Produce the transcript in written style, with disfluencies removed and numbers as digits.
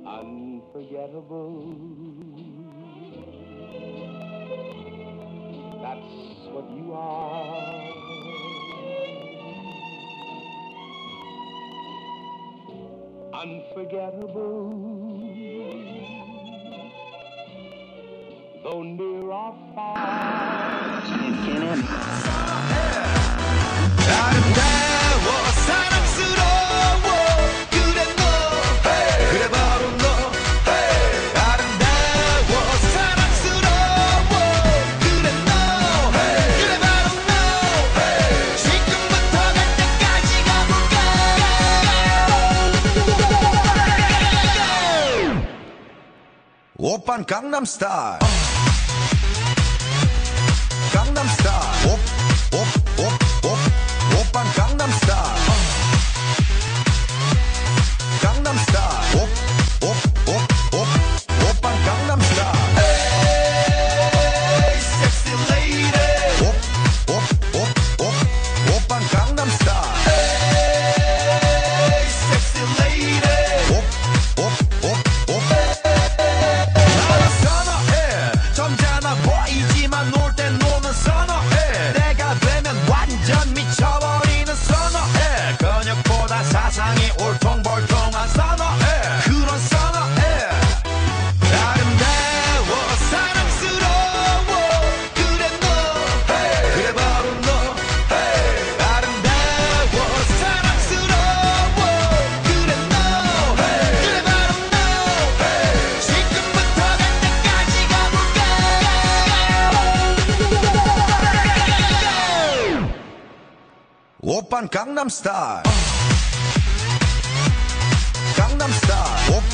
Unforgettable. That's what you are. Unforgettable. Though near or far. 아름다워 사랑스러워 그래 너 그래 바로 너 아름다워 사랑스러워 그래 너 그래 바로 너 지금부터 갈 때까지 가볼까 오빤 강남스타일 강남스타일 오빤 강남스타일 강남스타일 오빤 강남스타일 에이 섹시 레이디 오빤 강남스타일 에이 섹시 레이디 나는 선어해 점잖아 보이지만 놀 땐 노는 선어해 내가 되면 완전 미쳐버리는 선어해 근육보다 사상이 울퉁불퉁한 선어해 그런 선어해 아름다워 사랑스러워 그래 너 그래 바로 너 아름다워 사랑스러워 그래 너 그래 바로 너 지금부터 갈 때까지 가볼까 오빤 강남스타일 강남스타일